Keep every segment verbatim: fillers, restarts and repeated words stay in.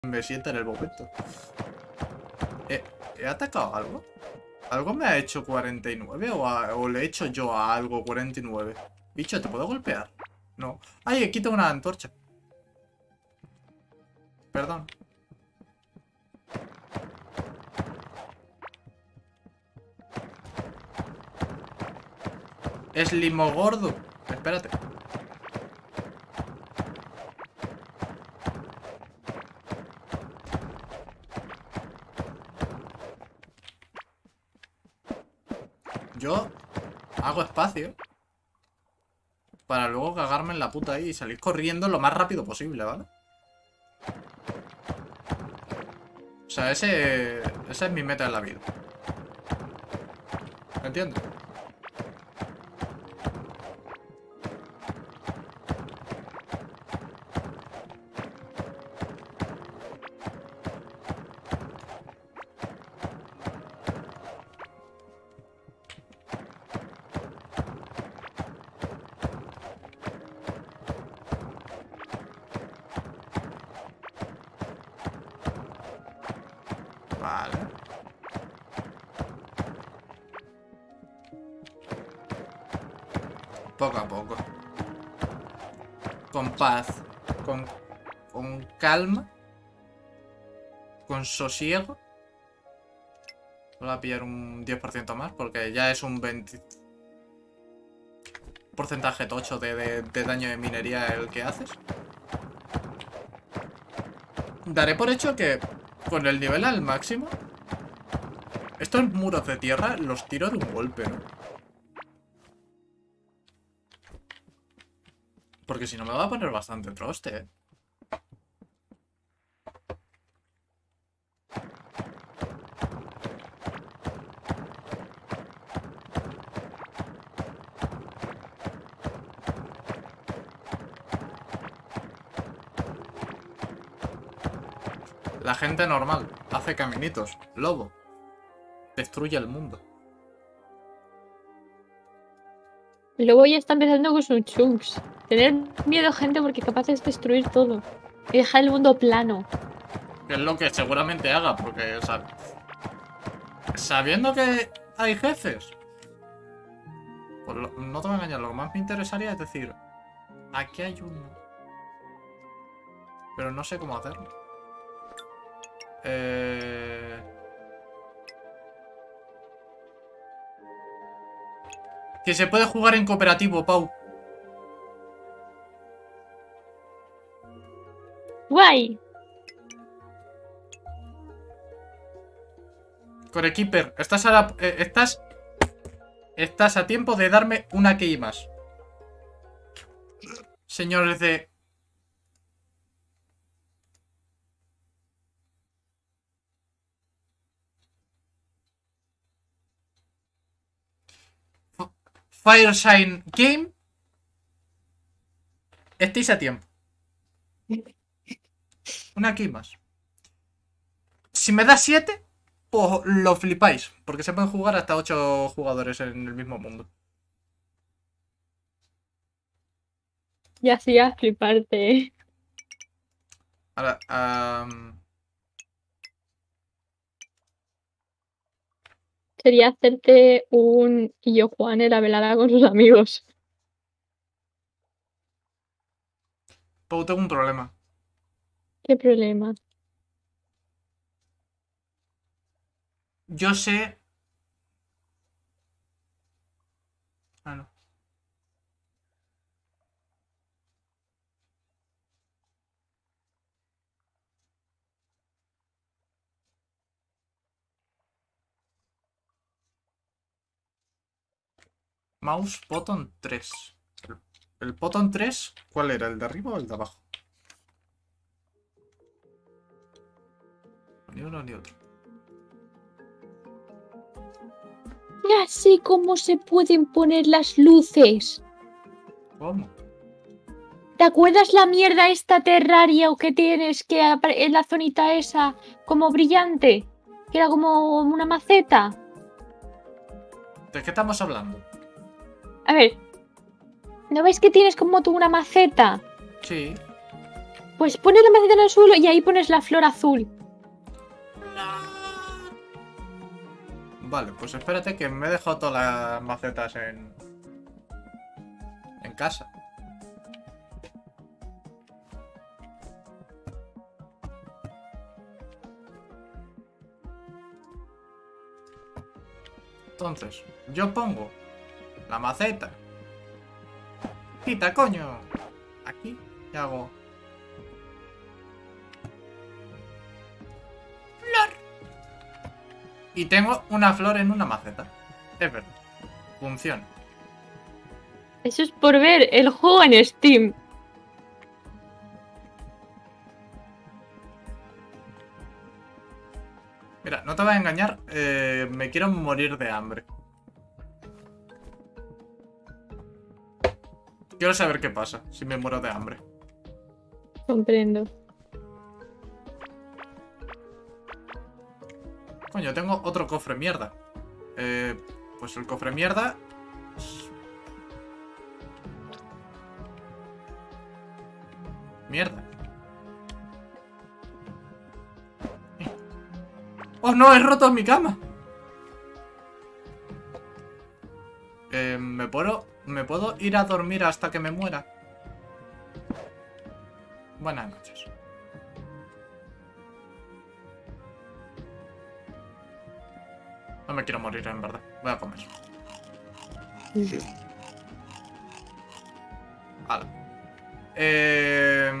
me sienta en el momento. ¿He, he atacado algo? ¿Algo me ha hecho cuarenta y nueve? ¿O, a, ¿O le he hecho yo a algo cuarenta y nueve? Bicho, ¿te puedo golpear? No. ¡Ay, he quitado una antorcha! Perdón. Es limo gordo. Espérate. Yo hago espacio para luego cagarme en la puta ahí y salir corriendo lo más rápido posible, ¿vale? O sea, ese, esa es mi meta en la vida. ¿Me entiendes? Vale. Poco a poco. Con paz. Con, con calma. Con sosiego. Voy a pillar un diez por ciento más porque ya es un veinte porcentaje tocho de, de, de daño de minería el que haces. Daré por hecho que con el nivel al máximo estos muros de tierra los tiro de un golpe, ¿no? Porque si no me va a poner bastante troste, ¿eh? La gente normal hace caminitos. Lobo. Destruye el mundo. Luego ya está empezando con sus chunks. Tener miedo, gente, porque capaz es destruir todo. Y dejar el mundo plano. Que es lo que seguramente haga, porque, o sea, sabiendo que hay jefes, pues lo, no te voy a engañar, lo que más me interesaría es decir, aquí hay uno. Pero no sé cómo hacerlo. Eh... Que se puede jugar en cooperativo, Pau. ¡Guay! Corekeeper, estás a la, eh, estás estás a tiempo de darme una key más. Señores de... Fireshine Game. Estáis a tiempo. Una key más. Si me da siete, pues lo flipáis. Porque se pueden jugar hasta ocho jugadores en el mismo mundo. Ya hacía fliparte, ¿eh? Ahora, um... Sería hacerte un y yo Juan en la velada con sus amigos. Pau, tengo un problema. ¿Qué problema? Yo sé... Ah, no. Mouse button tres. El, el button tres, ¿cuál era? ¿El de arriba o el de abajo? Ni uno ni otro. Ya sé cómo se pueden poner las luces. ¿Cómo? ¿Te acuerdas la mierda esta terraria o que tienes que en la zonita esa como brillante? Que era como una maceta. ¿De qué estamos hablando? A ver, ¿no ves que tienes como tú una maceta? Sí. Pues pones la maceta en el suelo y ahí pones la flor azul. Vale, pues espérate que me he dejado todas las macetas en... en casa. Entonces, yo pongo la maceta. Quita, coño. Aquí y hago... flor. Y tengo una flor en una maceta. Es verdad. Funciona. Eso es por ver el juego en Steam. Mira, no te voy a engañar. Eh, me quiero morir de hambre. Quiero saber qué pasa si me muero de hambre. Comprendo. Coño, tengo otro cofre mierda. Eh, pues el cofre mierda... Mierda. ¡Oh, no! ¡He roto mi cama! Eh, ¿me puedo, ¿Me puedo ir a dormir hasta que me muera? Buenas noches. No me quiero morir, en verdad. Voy a comer. Vale. Eh...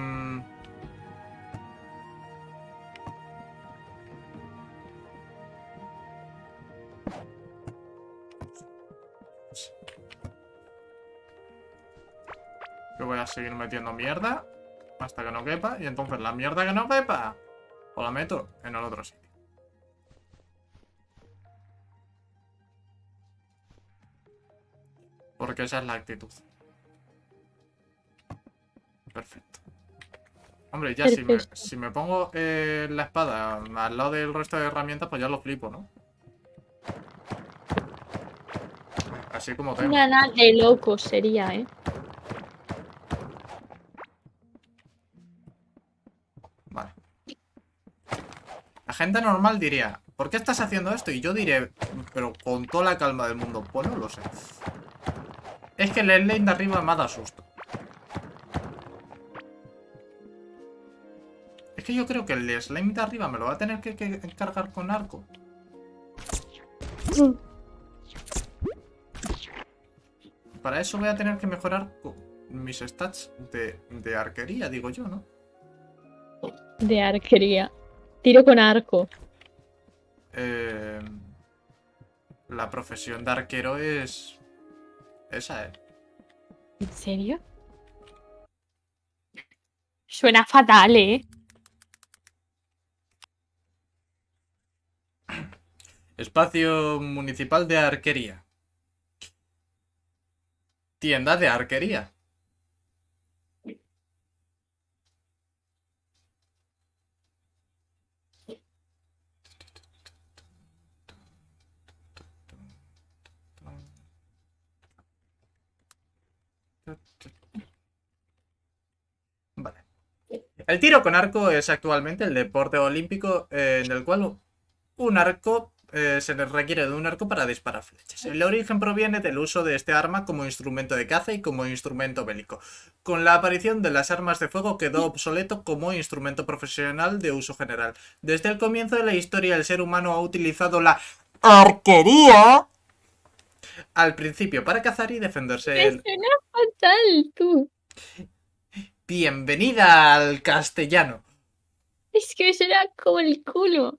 Yo voy a seguir metiendo mierda hasta que no quepa. Y entonces la mierda que no quepa, o la meto en el otro sitio. Porque esa es la actitud. Perfecto. Hombre, ya si me, si me pongo eh, la espada al lado del resto de herramientas, pues ya lo flipo, ¿no? Así como tengo. Nada de loco sería, ¿eh? Vale. La gente normal diría, ¿por qué estás haciendo esto? Y yo diré, pero con toda la calma del mundo, pues no lo sé. Es que el lane de arriba me ha dado susto. Es que yo creo que el slime de arriba me lo va a tener que, que cargar con arco. Para eso voy a tener que mejorar mis stats de, de arquería, digo yo, ¿no? De arquería. Tiro con arco. Eh, la profesión de arquero es... esa, ¿eh? ¿En serio? Suena fatal, ¿eh? Espacio municipal de arquería. Tienda de arquería. Vale. El tiro con arco es actualmente el deporte olímpico eh, en el cual un arco eh, se les requiere de un arco para disparar flechas. El origen proviene del uso de este arma como instrumento de caza y como instrumento bélico. Con la aparición de las armas de fuego quedó obsoleto como instrumento profesional de uso general. Desde el comienzo de la historia el ser humano ha utilizado la arquería al principio para cazar y defenderse. Me suena fatal, tú. Bienvenida al castellano. Es que me suena como el culo.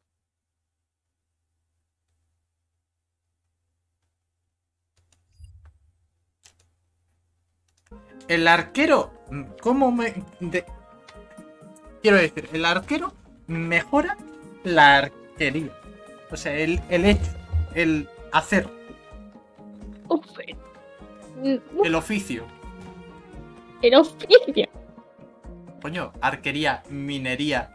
El arquero, ¿cómo me...? De... Quiero decir, el arquero mejora la arquería. O sea, el, el hecho, el hacer. Uf. Uf, El oficio. el oficio. Coño, arquería, minería.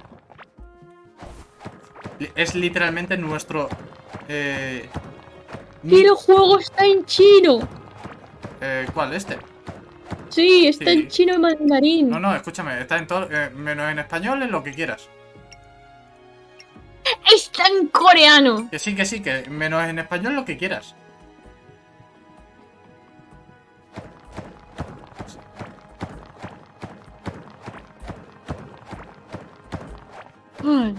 Es literalmente nuestro... Eh, Que el juego está en chino. Eh, ¿Cuál? ¿Este? Sí, está Sí. en chino y mandarín. No, no, escúchame, está en todo, eh, menos en español, en lo que quieras. Está en coreano. Que sí, que sí, que menos en español lo que quieras. Ay.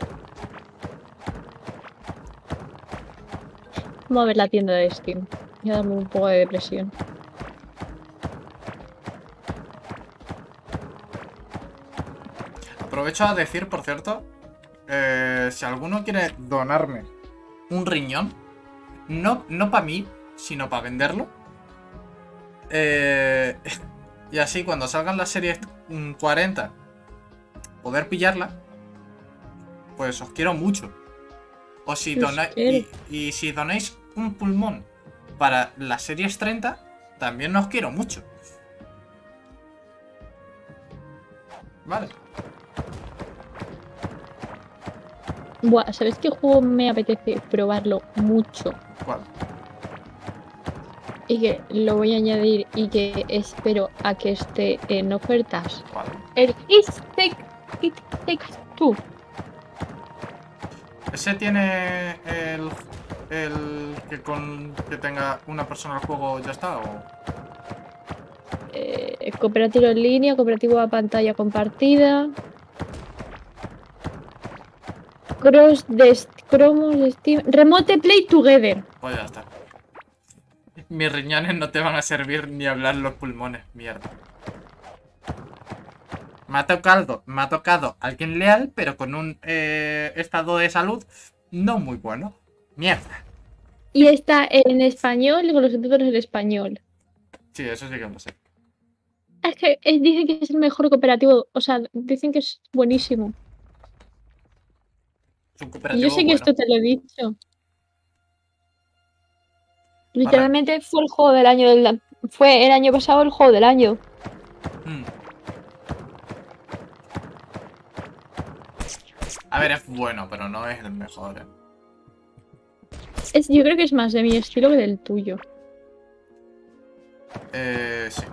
Vamos a ver la tienda de Steam. Ya dame un poco de depresión. Aprovecho a decir, por cierto, eh, si alguno quiere donarme un riñón, no, no para mí, sino para venderlo. Eh, y así cuando salgan las series cuarenta, poder pillarla, pues os quiero mucho. O si Os donáis, quiero. y, y si donáis un pulmón para las series treinta, también os quiero mucho. Vale. Buah, ¿sabes qué juego me apetece probarlo mucho? ¿Cuál? Y que lo voy a añadir y que espero a que esté en ofertas. ¿Cuál? El It Takes, It Takes Two. ¿Ese tiene el, el que con que tenga una persona al juego ya está? ¿O? Eh, cooperativo en línea, cooperativo a pantalla compartida. Cross de cromos de Steam. Remote Play Together. Pues ya está. Mis riñones no te van a servir ni hablar los pulmones, mierda. Me ha tocado, me ha tocado alguien leal, pero con un eh, estado de salud no muy bueno. Mierda. Y está en español y con los subtítulos en español. Sí, eso sí que lo sé. Es que eh, dicen que es el mejor cooperativo. O sea, dicen que es buenísimo. Es un Y cooperativo yo sé que bueno. esto te lo he dicho. Vale. Literalmente fue el juego del año. Del, fue el año pasado el juego del año. Hmm. A ver, es bueno, pero no es el mejor, ¿eh? Es, yo creo que es más de mi estilo que del tuyo. Eh, sí.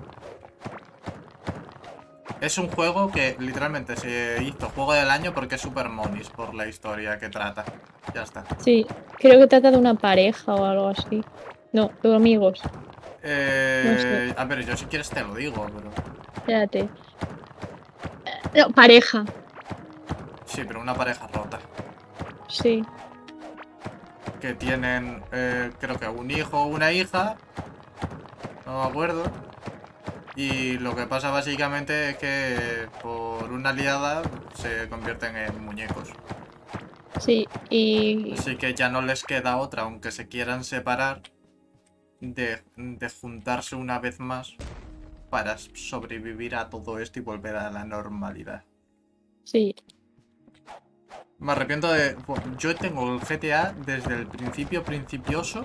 Es un juego que literalmente se hizo juego del año porque es super monis por la historia que trata. Ya está. Sí, creo que trata de una pareja o algo así. No, de amigos. Eh, No sé. A ver, yo si quieres te lo digo, pero... Espérate. Eh, No, pareja. Sí, pero una pareja rota. Sí. Que tienen, eh, creo que un hijo o una hija. No me acuerdo. Y lo que pasa básicamente es que por una liada se convierten en muñecos. Sí, y Así que ya no les queda otra, aunque se quieran separar, de, de juntarse una vez más para sobrevivir a todo esto y volver a la normalidad. sí. Me arrepiento de... Yo tengo el G T A desde el principio principioso.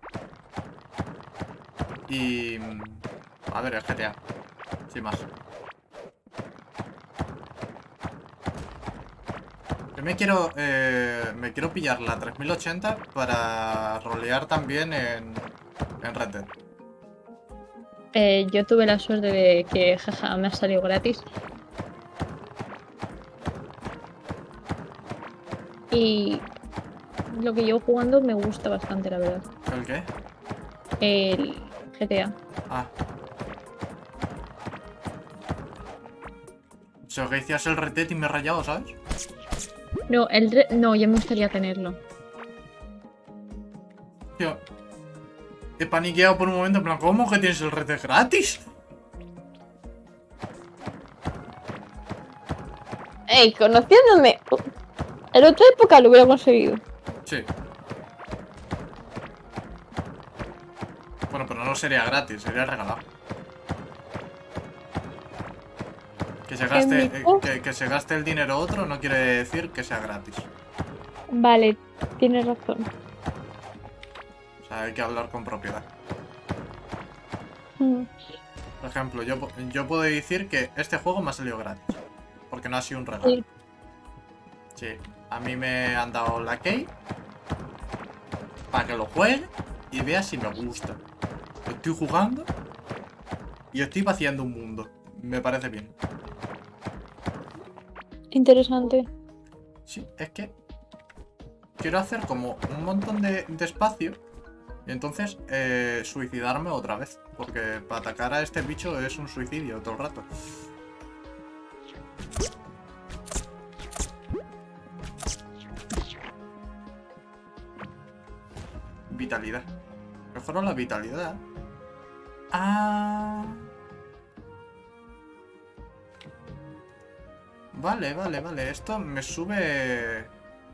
Y... A ver, el G T A. Sin más. Yo me quiero... Eh, me quiero pillar la tres mil ochenta para rolear también en, en Red Dead. Eh, yo tuve la suerte de que, jaja, me ha salido gratis. Y lo que llevo jugando me gusta bastante, la verdad. ¿El qué? El G T A. Ah. O sea, que decías el Red Dead y me he rayado, ¿sabes? No, el re- no, ya me gustaría tenerlo. Tío. He paniqueado por un momento, en plan, ¿cómo que tienes el Red Dead gratis? Ey, conociéndome. En otra época lo hubiera conseguido. Sí. Bueno, pero no sería gratis, sería regalado. Que se gaste, mi eh, caso- que, que se gaste el dinero otro no quiere decir que sea gratis. Vale, tienes razón. O sea, hay que hablar con propiedad. Mm. Por ejemplo, yo, yo puedo decir que este juego me ha salido gratis. Porque no ha sido un regalo. Sí. Sí, a mí me han dado la key para que lo juegue y vea si me gusta. Estoy jugando y estoy vaciando un mundo. Me parece bien. Interesante. Sí, es que quiero hacer como un montón de, de espacio y entonces eh, suicidarme otra vez. Porque para atacar a este bicho es un suicidio todo el rato. Vitalidad. Mejoró la vitalidad. Ah. Vale, vale, vale. Esto me sube...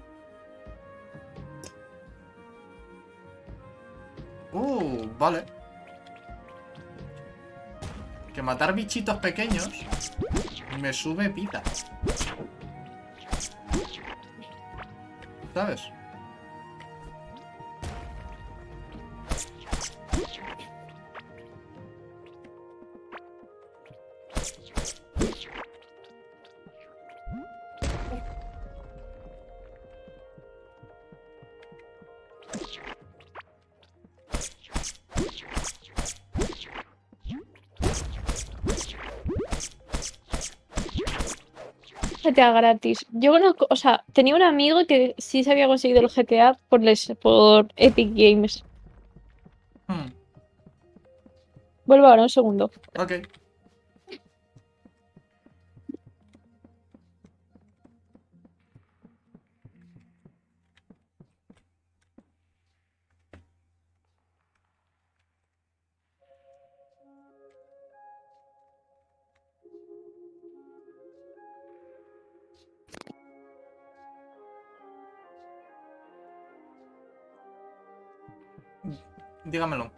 Uh, vale. Que matar bichitos pequeños me sube vida. ¿Sabes? G T A gratis. Yo conozco, o sea, tenía un amigo que sí se había conseguido el G T A por, les, por Epic Games. Hmm, Vuelvo ahora, un segundo. ok. Dígamelo.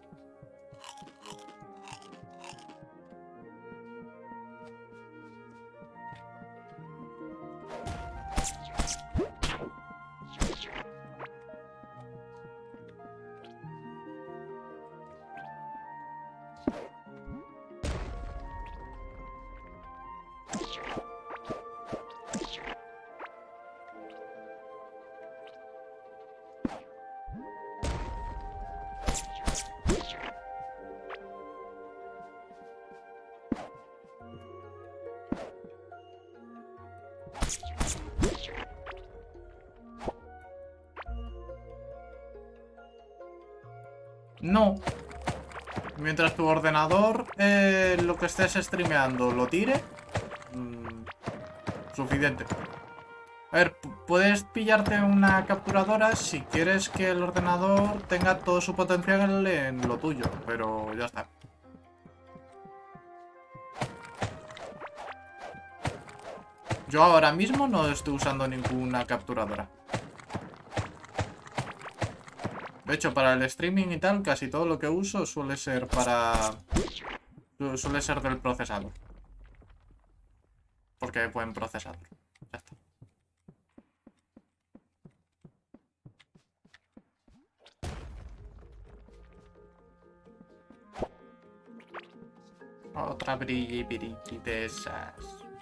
No. Mientras tu ordenador, eh, lo que estés streameando, lo tire. Mmm, suficiente. A ver, puedes pillarte una capturadora si quieres que el ordenador tenga todo su potencial en lo tuyo, pero ya está. Yo ahora mismo no estoy usando ninguna capturadora. De hecho, para el streaming y tal, casi todo lo que uso suele ser para... Suele ser del procesador. Porque es buen procesador. Ya está. Otra brilli brilli de esas.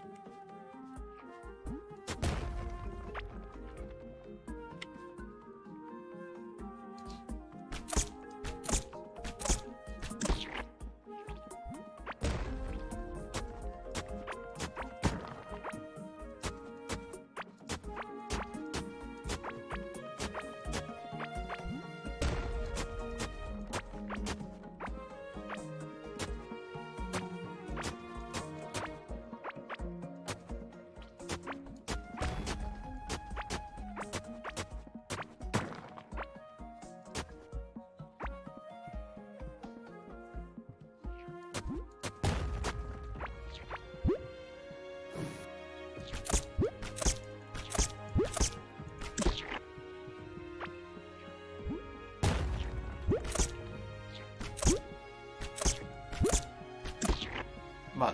Vale.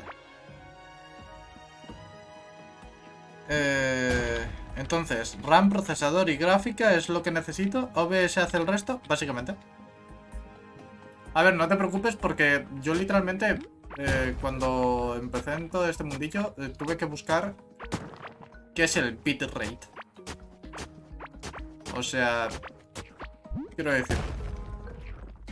Eh, entonces, RAM, procesador y gráfica es lo que necesito. O B S hace el resto, básicamente. A ver, no te preocupes porque yo literalmente, eh, cuando empecé en todo este mundillo, eh, tuve que buscar qué es el bitrate. O sea, quiero decir,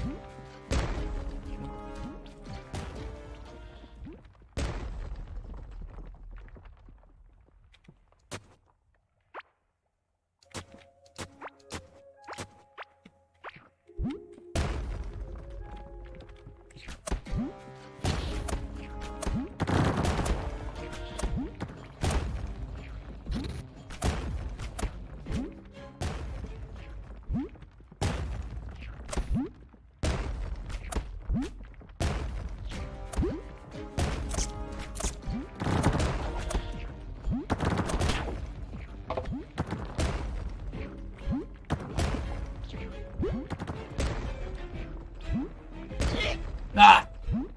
¡Ah!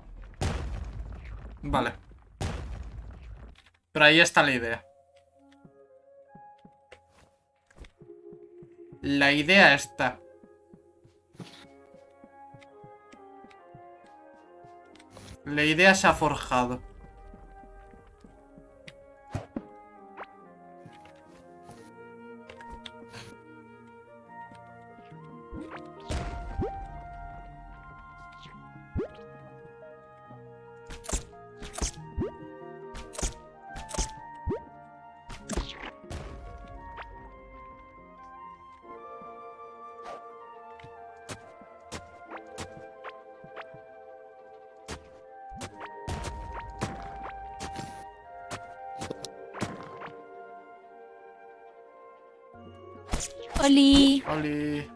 Vale. Pero ahí está la idea. La idea está. La idea se ha forjado. Oli. Oli.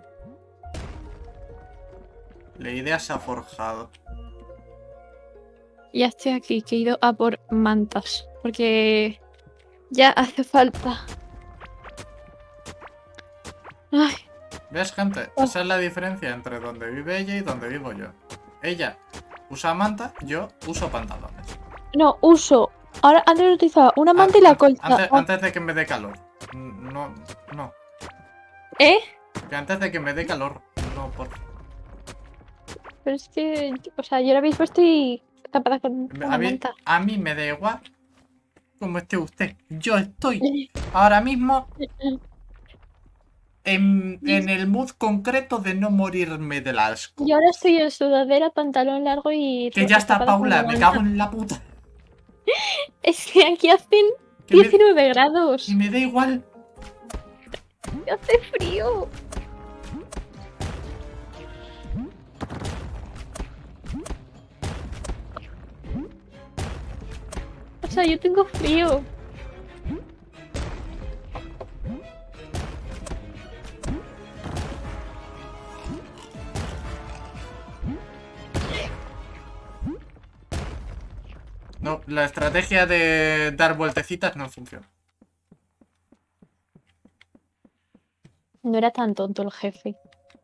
La idea se ha forjado. Ya estoy aquí, que he ido a por mantas. Porque ya hace falta. Ay, ¿Ves, gente? Oh. Esa es la diferencia entre donde vive ella y donde vivo yo. Ella usa manta, yo uso pantalones. no, uso. Ahora antes utilizaba una Ah, manta y la an- colcha. Antes, Ah, antes de que me dé calor. No, no. ¿Eh? Que antes de que me dé calor. No, por... Pero es que, o sea, yo ahora mismo estoy tapada con A una mí, manta. a mí me da igual como esté usted. Yo estoy ahora mismo en, en el mood concreto de no morirme del asco. Yo ahora estoy en sudadera, pantalón largo y Que ya está, tapada con Paula, una me manta. cago en la puta. Es que aquí hacen Que me, diecinueve grados. que me da igual. Y hace frío. O sea, yo tengo frío. No, la estrategia de dar vueltecitas no funciona. No era tan tonto el jefe.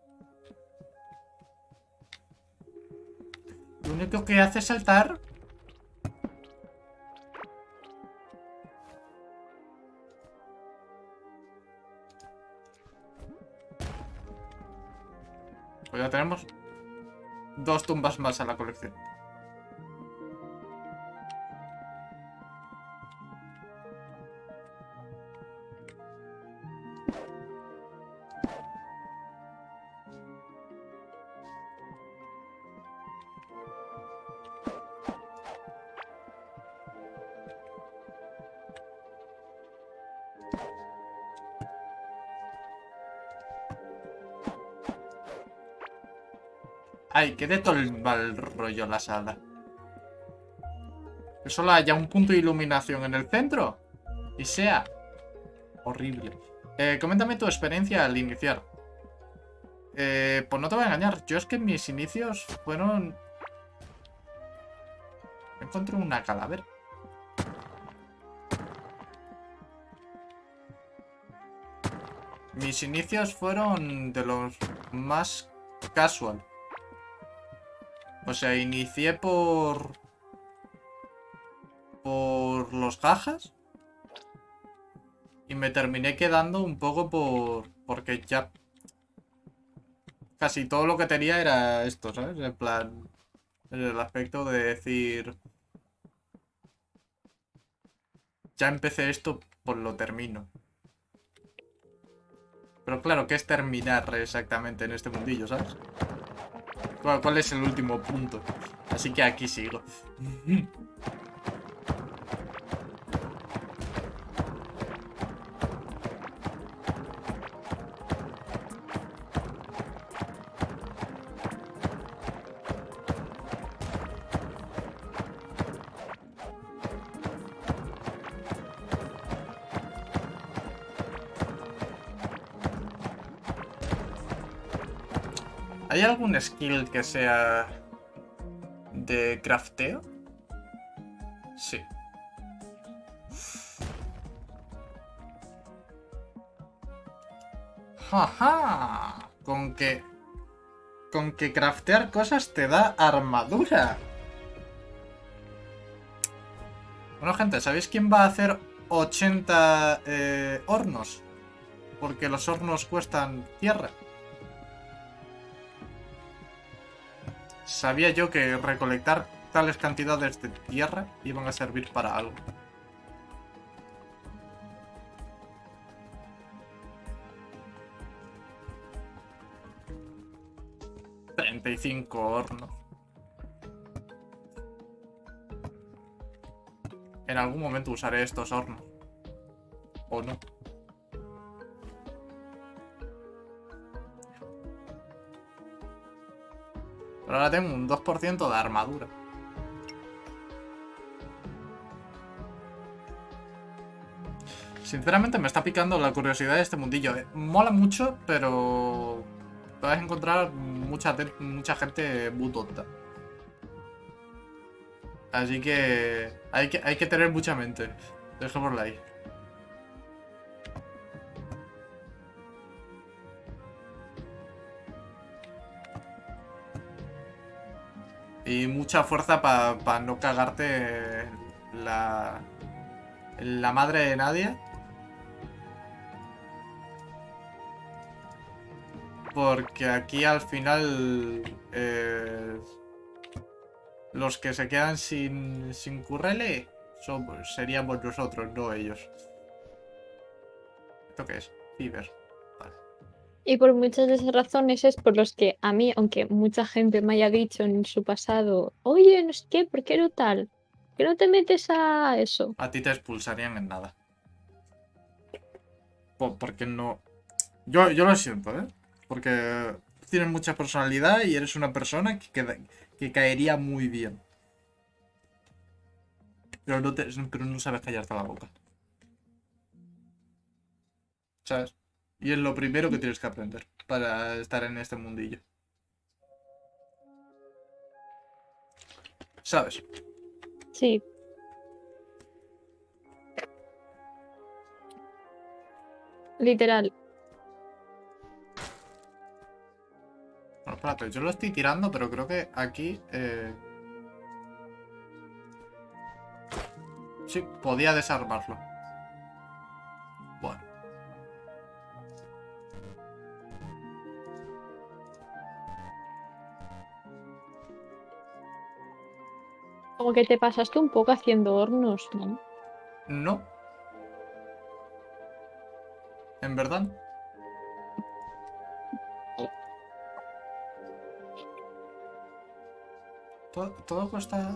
Lo único que hace es saltar. Pues ya tenemos dos tumbas más a la colección. Ay, que dé todo el mal rollo la sala. Que solo haya un punto de iluminación en el centro y sea horrible. Eh, coméntame tu experiencia al iniciar. Eh, pues no te voy a engañar. Yo es que mis inicios fueron... Encontré una calavera. Mis inicios fueron de los más casual. O sea, inicié por... Por los cajas. Y me terminé quedando un poco por... Porque ya... Casi todo lo que tenía era esto, ¿sabes? En plan... En el aspecto de decir... Ya empecé esto, pues lo termino. Pero claro, ¿qué es terminar exactamente en este mundillo, sabes? ¿Cuál, cuál es el último punto? Así que aquí sigo. ¿Hay algún skill que sea de crafteo? Sí. ¡Jaja! Con que con que craftear cosas te da armadura. Bueno, gente, ¿sabéis quién va a hacer ochenta eh, hornos? Porque los hornos cuestan tierra. Sabía yo que recolectar tales cantidades de tierra iban a servir para algo. treinta y cinco hornos. En algún momento usaré estos hornos. ¿O no? Pero ahora tengo un dos por ciento de armadura. Sinceramente me está picando la curiosidad de este mundillo. Eh. Mola mucho, pero vas a encontrar mucha, mucha gente muy tonta. Así que hay que, hay que tener mucha mente. Dejémosla ahí. Y mucha fuerza para pa no cagarte la, la madre de nadie. Porque aquí al final eh, los que se quedan sin, sin currele somos, seríamos nosotros, no ellos. ¿Esto qué es? Ciber. Vale. Y por muchas de esas razones es por los que a mí, aunque mucha gente me haya dicho en su pasado, oye, no sé qué, ¿por qué no tal? ¿Por qué no te metes a eso? A ti te expulsarían en nada. Por, porque no... Yo, yo lo siento, ¿eh? Porque tienes mucha personalidad y eres una persona que, queda, que caería muy bien. Pero no, te, pero no sabes callarte la boca. ¿Sabes? Y es lo primero que tienes que aprender para estar en este mundillo. ¿Sabes? Sí. Literal. Bueno, espérate, yo lo estoy tirando, pero creo que aquí... Eh... Sí, podía desarmarlo. Bueno. Como que te pasaste un poco haciendo hornos, ¿no? No. En verdad. Todo, todo cuesta...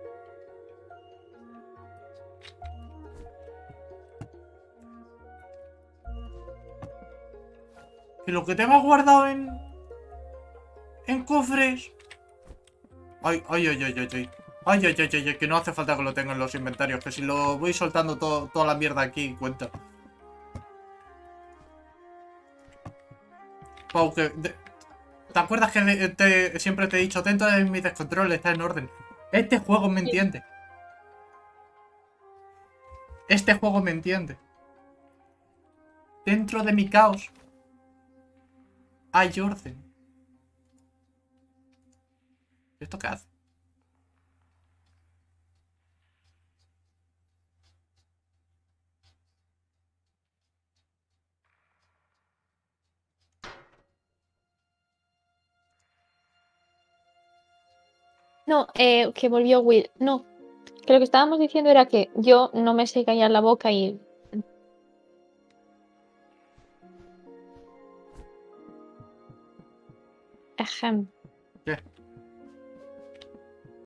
Y lo que tengo guardado en... En cofres... Ay, ay, ay, ay, ay, ay. Ay, ay, ay, ay, ay, que no hace falta que lo tenga en los inventarios. Que si lo voy soltando todo, toda la mierda aquí, cuenta. Pau, que... de- ¿Te acuerdas que de- te- siempre te he dicho, dentro de mi descontrol está en orden? Este juego me Sí. entiende. Este juego me entiende. Dentro de mi caos hay orden. ¿Esto qué hace? No, eh, que volvió Will. No, que lo que estábamos diciendo era que yo no me sé callar la boca y... Ejem.